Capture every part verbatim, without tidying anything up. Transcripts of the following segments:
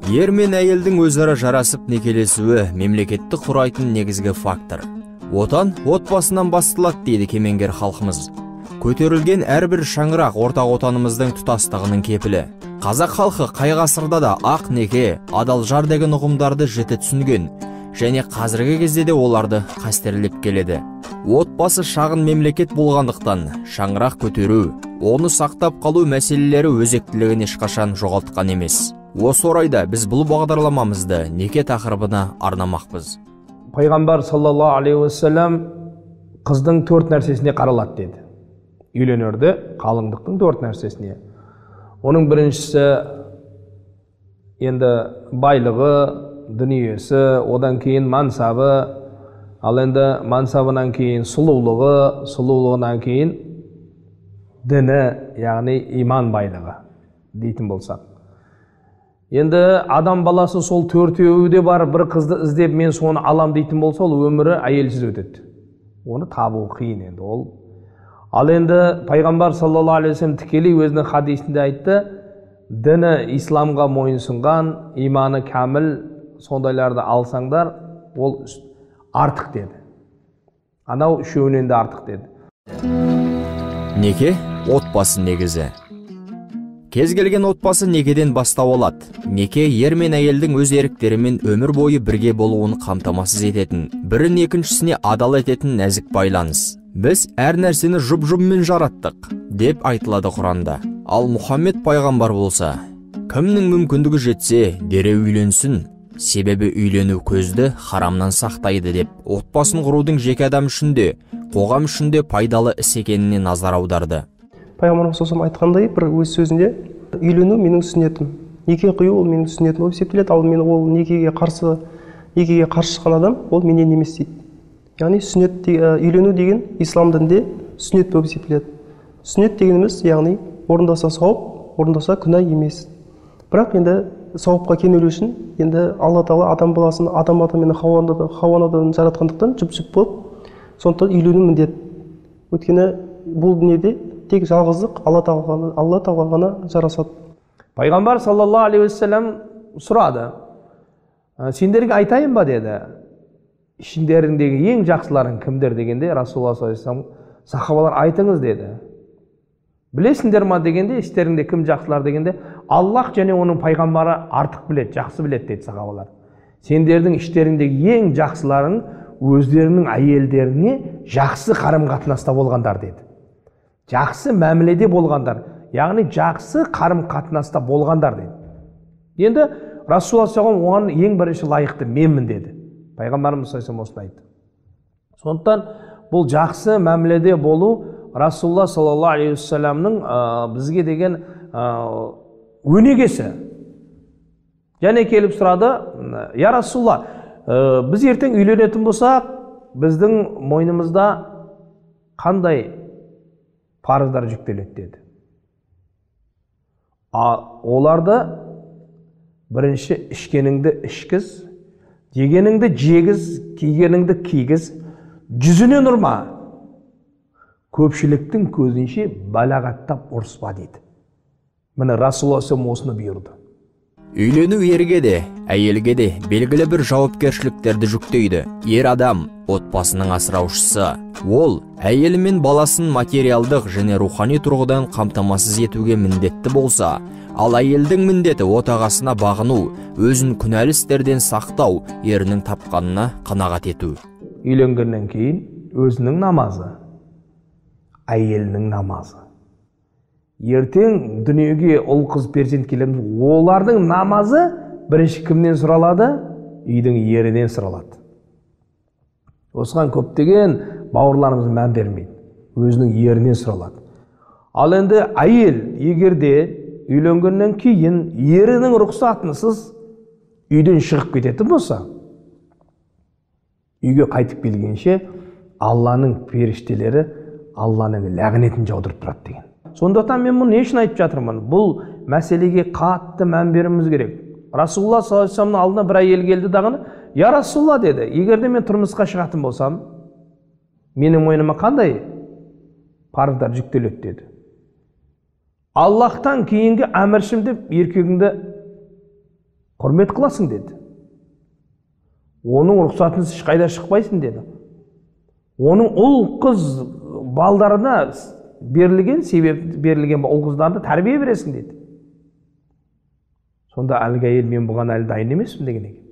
Ер мен әйелдің өзара жарасып некелесуі мемлекетті құрайтын негізгі фактор. Отан отбасынан басталады дейді кемеңгер халқымыз. Көтерілген әрбір шаңырақ ортақ отанымыздың тұтастығының кепілі. Қазақ халқы қай ғасырда да ақ неке, адал жар деген ұғымдарды жіті түсінген, және қазіргі кезде де оларды қастерлеп келеді. Отбасы шағын мемлекет болғандықтан шаңырақ көтеру, оны сақтап қалу мәселелері өзектілігін ешқашан жоғалтқан емес. Осы орайда біз бұл бағдарламамызды неке тақырыбына арнамақпыз. Пайғамбар саллаллаху алейхи уассалам қыздың төрт нәрсесіне қаралады деді. Үйленерді қалыңдықтың төрт нәрсесіне. Оның біріншісі енді байлығы, дүниесі, одан кейін мансабы, ал енді мансабынан кейін сұлулығы, сұлулығынан кейін діні, яғни иман байлығы дейтін болсақ. Енді адам баласы сол төртеуі де бар, бір қызды іздеп мен соны алам дейтін болса, ол өмірі әйелсіз өтеді. Оны табу қиын енді ол. Ал енді пайғамбар саллаллаху алейхи вассалам тікелей өзінің хадисінде айтты, діні исламға мойынсұнған, иманы кәміл сондайларды алсаңдар, ол артық деді. Анау үшеуінен де артық деді. Неке отбасы негізі. Кез келген отбасы некеден бастау алады. Неке ер мен әйелдің өз еріктерімен өмір бойы бірге болуын қамтамасыз ететін, бірін екіншісіне адал ететін нәзік байланыс. Біз әр нәрсені жұп-жұбымен жараттық, деп айтылады Құранда. Ал Мұхаммед пайғамбар болса, кімнің мүмкіндігі жетсе, дереу үйленсін, себебі үйлену көзді харамнан сақтайды деп, отбасын құрудың жеке адам үшін де, қоғам үшін де пайдалы іс екеніне назар аударды. Пайғамбар сосам айтқандай бір өз сөзінде, үйлену менің сүннетім, неке қию ол менің сүннетім болып есептеледі, ал мен ол некеге қарсы, некеге қарсы шыққан адам, ол менен емес дейді. Яғни сүннет, үйлену деген ислам дінінде сүннет болып есептеледі. Сүннет дегеніміз, яғни орындаса сауап, орындаса күнә емес. Бірақ енді сауапқа кенелу үшін, енді Алла Тағала адам баласын адам ата мен Хауа анадан жаратқандықтан жұп-жұп болып, сондықтан үйлену міндет. Өйткені бұл дүниеде тек жалғыздық Алла Тағала Алла Тағала ғана жарасады. Пайғамбар саллаллаху алейхи вассалам сұрады. Сендерге айтайын ба деді. Ішіндеріңдегі ең жақсыларың кімдер дегенде, Расулаллах саллаллаху алейхи вассалам сахабалар айтыңыз деді. Білесіңдер ма дегенде, іштеріңде кім жақсылар дегенде, Аллах және оның пайғамбары артық біледі, жақсы біледі деді сахабалар. Сендердің іштеріңдегі ең жақсыларың өздерінің әйелдеріне жақсы қарым-қатынаста болғандар деді. Жақсы мәміледе болғандар, яғни жақсы қарым-қатынаста болғандар деді. Енді Расулаллах саллаллаху алейхи оған ең бірінші лайықты менмін деді. Пайғамбарымыз саллаллаху алейхи осыны айтты. Сондықтан бұл жақсы мәміледе болу Расулаллах саллаллаху алейхи вассаламның бізге деген өнегесі. Және келіп сұрады, я Расулаллах, біз ертең үйленетін болсақ, біздің мойнымызда қандай парыздар жүктеледі деді. Оларды бірінші ішкеніңді ішкіз, жегеніңді жегіз, кигеніңді кигіз, жүзінен ұрма, көпшіліктің көзінше балағаттап ұрыспа дейді. Міне Расулаллах осыны бұйырды. Үйлену ерге де, әйелге де белгілі бір жауапкершіліктерді жүктейді. Ер адам отбасының асыраушысы. Ол әйелі мен баласын материалдық және рухани тұрғыдан қамтамасыз етуге міндетті болса, ал әйелдің міндеті отағасына бағыну, өзін күнәлі істерден сақтау, ерінің тапқанына қанағат ету. Үйленгеннен кейін өзінің намазы, әйелінің намазы. Ертең дүниеге ұл қыз перзент келеді, олардың намазы бірінші кімнен сұралады? Үйдің ерінен сұралады. Осыған көптеген бауырларымыз мән бермейді. Өзінің ерінен сұралады. Ал енді әйел егерде үйленгеннен кейін ерінің рұқсатынсыз үйден шығып кететін болса, үйге қайтып келгенше Алланың періштелері Алланың лағнетін жаудырып тұрады деген. Сондықтан мен мұны не үшін айтып жатырмын? Бұл мәселеге қатты мән беруіміз керек. Расулаллах саллаллаху алейхи вассаламның алдына бір әйел келді дағыны, я Расулаллах деді, егерде мен тұрмысқа шығатын болсам, менің мойныма қандай парыздар жүктеледі деді. Аллахтан кейінгі әміршім деп еркегіңді құрмет қыласың деді. Оның рұқсатынсыз ешқайда шықпайсың деді. Оның ұл қыз балдарына берілген, себеп берілген ұл қыздарына тәрбие бересің деді. Сонда әлгі әйел, мен бұған әлі дайын емеспін деген екен.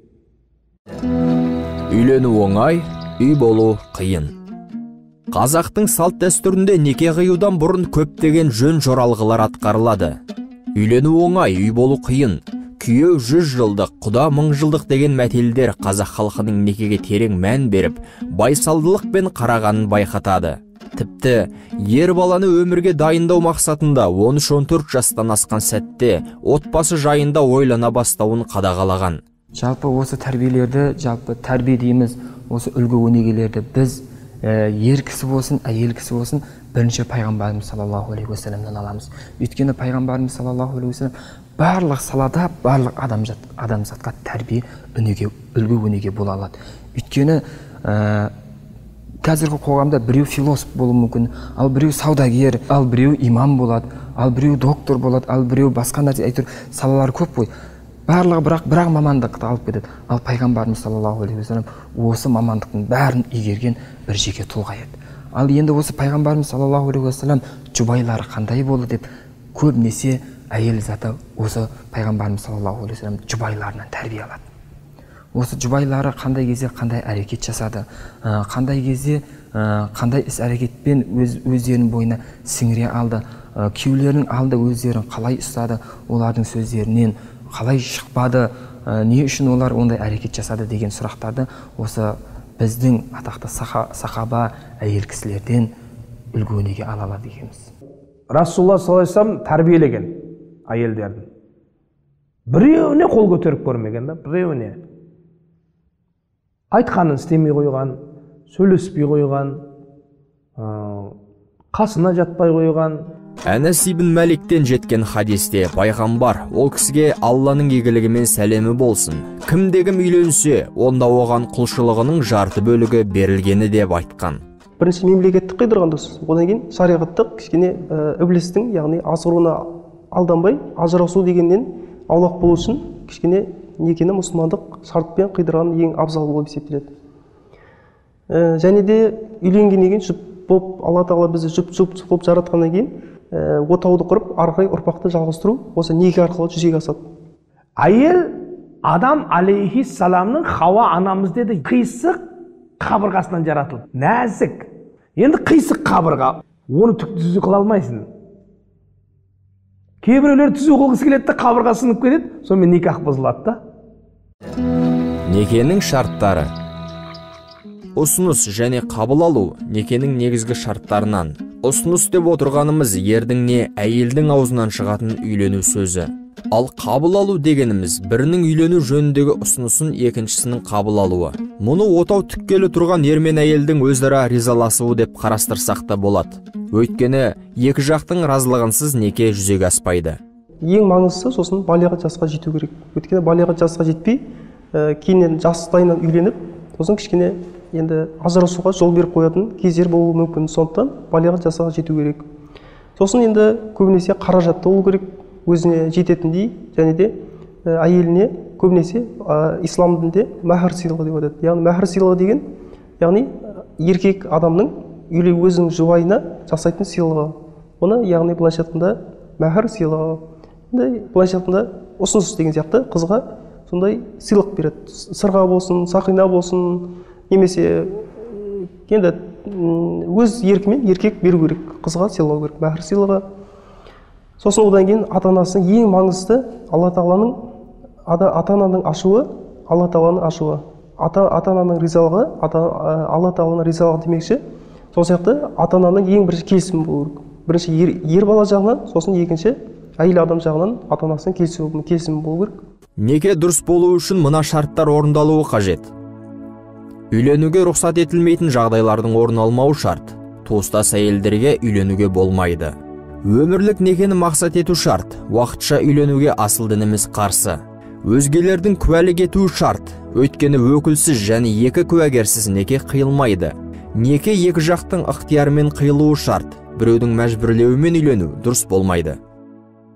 Үйлену оңай, үй болу қиын. Қазақтың салт дәстүрінде неке қиюдан бұрын көптеген жөн жоралғылар атқарылады. Үйлену оңай, үй болу қиын. Күйеу жүз жылдық, құда мың жылдық деген мәтелдер қазақ халқының некеге терең мән беріп, байсалдылықпен қарағанын байқатады. Тіпті ер баланы өмірге дайындау мақсатында он үш он төрт жастан асқан сәтте отбасы жайында ойлана бастауын қадағалаған. Жалпы осы тәрбиелерді, жалпы тәрбие дейміз, осы үлгі өнегелерді біз ер кісі болсын, әйел кісі болсын, бірінші пайғамбарымыз саллаллаху алейхи уассаламнан аламыз. Өйткені пайғамбарымыз саллаллаху алейхи уассалам барлық салада, барлық адамзат, адамзатқа тәрбие, өнеге, үлгі өнеге бола алады. Өйткені қазіргі қоғамда біреу философ болуы мүмкін, ал біреу саудагер, ал біреу имам болады, ал біреу доктор болады, ал біреу басқа нәрсе, әйтеуір салалар көп қой. Барлығы бірақ бірақ мамандықты алып кетеді. Ал пайғамбарымыз саллаллаху алейхи уассалам осы мамандықтың бәрін игерген бір жеке тұлға еді. Ал енді осы пайғамбарымыз саллаллаху алейхи уассалам жұбайлары қандай болды деп, көбінесе әйел заты осы пайғамбарымыз саллаллаху алейхи уассалам жұбайларынан тәрбие алады. Осы жұбайлары қандай кезде қандай әрекет жасады, қандай кезде қандай іс әрекетпен өз өздерінің бойына сіңіре алды, күйеулерінің алды өздерін қалай ұстады, олардың сөздерінен қалай шықпады, не үшін олар ондай әрекет жасады деген сұрақтарды осы біздің атақты сахаба әйел кісілерден үлгі өнеге ала алады екенбіз. Расулалла саллаллаху алейхи вассалам тәрбиелеген әйелдерді. Біреуіне қол көтеріп көрмеген да, біреуіне. Айтқанын істемей қойған, сөйлеспей қойған, қасына жатпай қойған. Әнәс ибн Мәликтен жеткен хадисте пайғамбар ол кісіге Алланың игілігімен сәлемі болсын. Кімде-кім үйленсе, онда оған құлшылығының жарты бөлігі берілгені деп айтқан. Бірінші мемлекеттік қидырған дұрыс. Одан кейін шариғаттық кішкене іблістің, яғни азғыруына алданбай, ажырасу дегеннен аулақ болу үшін кішкене некені мұсылмандық шартпен қидырған ең абзал болып есептеледі. Және де үйленгеннен кейін жұп болып, Алла тағала бізді жұп-жұп болып жаратқаннан кейін отауды құрып, арқай ұрпақты жалғастыру осы неке арқылы жүзеге асады. Әйел Адам алейхиссаламның Хауа анамыз деді, қисық қабырғасынан жаратылды. Нәзік. Енді қисық қабырға, оны түк түзу қыла алмайсың. Кейбіреулер түзу қылғысы келеді де қабырға сынып кетеді, сонымен никах бұзылады да. Некенің шарттары. Ұсыныс және қабыл алу некенің негізгі шарттарынан. Ұсыныс деп отырғанымыз ердің не әйелдің аузынан шығатын үйлену сөзі. Ал қабыл алу дегеніміз бірінің үйлену жөніндегі ұсынысын екіншісінің қабыл алуы. Мұны отау түккелі тұрған ер мен әйелдің өзара ризаласуы деп қарастырсақ та болады. Өйткені екі жақтың разылығынсыз неке жүзеге аспайды. Ең маңыздысы сосын балиғат жасқа жету керек. Өйткені балиғат жасқа жетпей, кейіннен жастайынан үйленіп, сосын кішкене енді ажырасуға жол беріп қоятын кездер болуы мүмкін. Сондықтан балиғат жасқа жету керек. Сосын енді көбінесе қаражатты болу керек, өзіне жететіндей, және де әйеліне көбінесе ислам дінінде мәһр сыйлығы деп атады. Яғни мәһр сыйлығы деген, яғни еркек адамның үйлі өзінің жұбайына жасайтын сыйлығы. Оны яғни былайша айтқанда мәһр сыйлығы. Енді былайша айтқанда ұсыныс деген сияқты қызға сондай сыйлық береді. Сырға болсын, сақина болсын, немесе енді өз еркімен еркек беру керек, қызға сыйлау керек, мәһр сыйлығы. Сосын одан кейін ата-анасының ең маңызды Алла тағаланың ата-ананың ашуы, Алла тағаланың ашуы. Ата-ананың ризалығы, Алла тағаланың ризалығы демекші, сол сияқты ата-ананың ең бірінші келісімі болу керек. Бірінші ер, ер бала жағынан, сосын екінші әйел адам жағынан ата-анасының келісімі, келісімі болу керек. Неке дұрыс болу үшін мына шарттар орындалуы қажет. Үйленуге рұқсат етілмейтін жағдайлардың орын алмауы шарт. Туыстас әйелдерге үйленуге болмайды. Өмірлік некені мақсат ету шарт. Уақытша үйленуге асыл дініміз қарсы. Өзгелердің куәлік етуі шарт. Өйткені өкілсіз және екі куәгерсіз неке қиылмайды. Неке екі жақтың ықтиярымен қиылуы шарт. Біреудің мәжбүрлеуімен үйлену дұрыс болмайды.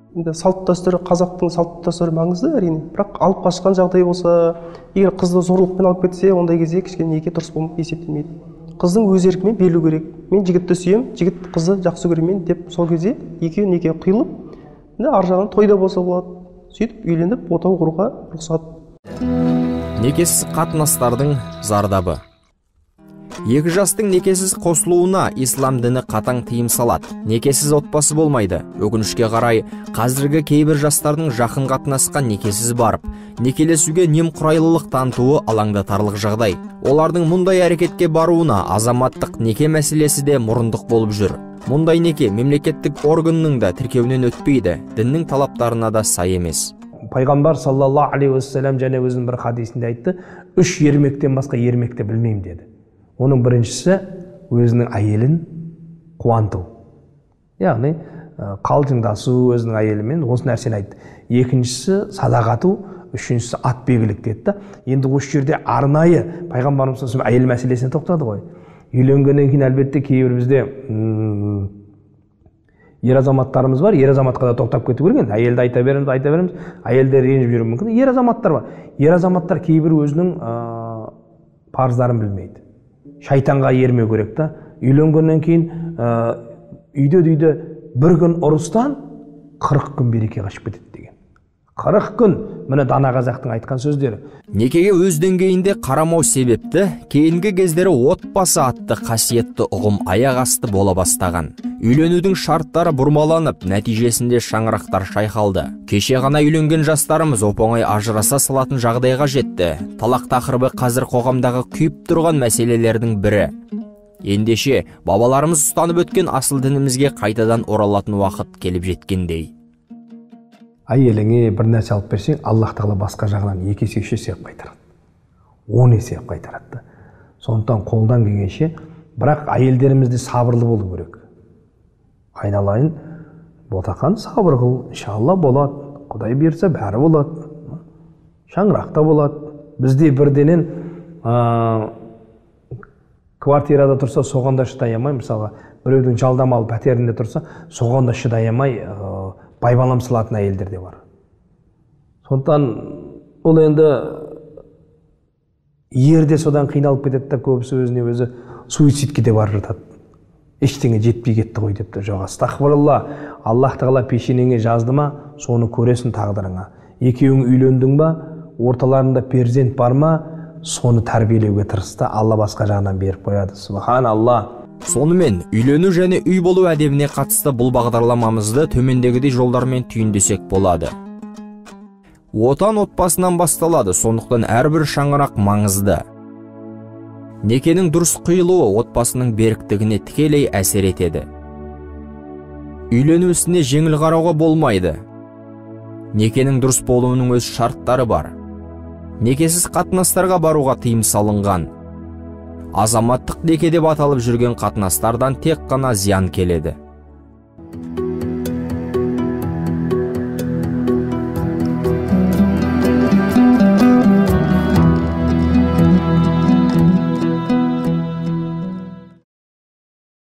енді салт дәстүрі, қазақтың салт дәстүрі маңызды әрине, бірақ алып қашқан жағдай болса, егер қызды зорлықпен алып кетсе, ондай кезде кішкене неке дұрыс болып есептелмейді. Қыздың өз еркімен берілу керек. Мен жігітті сүйем, жігіт қызды жақсы көремін деп сол кезде екеуі неке қиылып, ар жағынан тойда болса болады. Сөйтіп үйленіп, отау құруға рұқсат. Некесіз қатынастардың зардабы. Екі жастың некесіз қосылуына ислам діні қатаң тыйым салады. Некесіз отбасы болмайды. Өкінішке қарай, қазіргі кейбір жастардың жақын қатынасқан некесіз барып, некелесуге немқұрайлылық танытуы алаңдатарлық жағдай. Олардың мұндай әрекетке баруына азаматтық неке мәселесі де мұрындық болып жүр. Мұндай неке мемлекеттік органның да тіркеуінен өтпейді, діннің талаптарына да сай емес. Пайғамбар саллаллаху алейхи уассалам және өзінің бір хадисінде айтты, үш ермектен басқа ермекті білмеймін деді. Оның біріншісі өзінің әйелін қуанту. Яғни қалжыңдасу өзінің әйелімен, осы нәрсені айтты. Екіншісі садақ ату, үшіншісі атбегілік деді. Енді осы жерде арнайы пайғамбарымыз саллаллаху алейхи әйел мәселесіне тоқтады ғой. Үйленгеннен кейін әлбетте кейбір бізде ер азаматтарымыз бар, ер азаматқа да тоқтап кету керек. Әйелді айта береміз, айта береміз, әйелдер ренжіп жүруі мүмкін. Ер азаматтар бар. Ер азаматтар кейбір өзінің парыздарын білмейді. Шайтанға ермеу керек та. Үйленгеннен кейін үйде-үйде бір күн ұрыстан қырық күн береке қашып кетеді деген. қырық күн, міне дана қазақтың айтқан сөздері. Некеге өз деңгейінде қарамау себепті кейінгі кездері отбасы атты қасиетті ұғым аяқ асты бола бастаған. Үйленудің шарттары бұрмаланып, нәтижесінде шаңырақтар шайқалды. Кеше ғана үйленген жастарымыз оп-оңай ажыраса салатын жағдайға жетті. Талақ тақырыбы қазір қоғамдағы күйіп тұрған мәселелердің бірі. Ендеше бабаларымыз ұстанып өткен асыл дінімізге қайтадан оралатын уақыт келіп жеткендей. Әйеліңе бір нәрсе алып берсең, Аллах тағала басқа жағынан екі есе үш есе қайтарады. он есе қайтарады. Сондықтан қолдан келгенше, бірақ әйелдерімізде сабырлы болу керек. Айналайын, ботақан сабыр қыл, иншалла болады. Құдай берсе бәрі болады. Шаңырақта болады. Бізде бірденен квартирада тұрса, соғанда шыдай алмай, мысалға, біреудің жалдамалы пәтерінде тұрса, соғанда шыдай алмай, байбалам салатын әйелдер де бар. Сондықтан ол енді ерде содан қиналып кетеді да, көбісі өзіне өзі суицидке де барып жатады. Ештеңе жетпей кетті ғой депті. Жоқ, астағфиралла, Аллах тағала пешенеңе жазды ма, соны көресің тағдырыңа. Екеуің үйлендің ба, орталарында перзент бар ма, соны тәрбиелеуге тырысты. Алла басқа жағынан беріп қояды. Субханалла. Сонымен, үйлену және үй болу әдебіне қатысты бұл бағдарламамызды төмендегідей жолдармен түйіндесек болады. Отан отбасынан басталады, сондықтан әрбір шаңырақ маңызды. Некенің дұрыс қиылуы отбасының беріктігіне тікелей әсер етеді. Үйлену ісіне жеңіл қарауға болмайды. Некенің дұрыс болуының өз шарттары бар. Некесіз қатынастарға баруға тыйым салынған. Азаматтық неке деп аталып жүрген қатынастардан тек қана зиян келеді.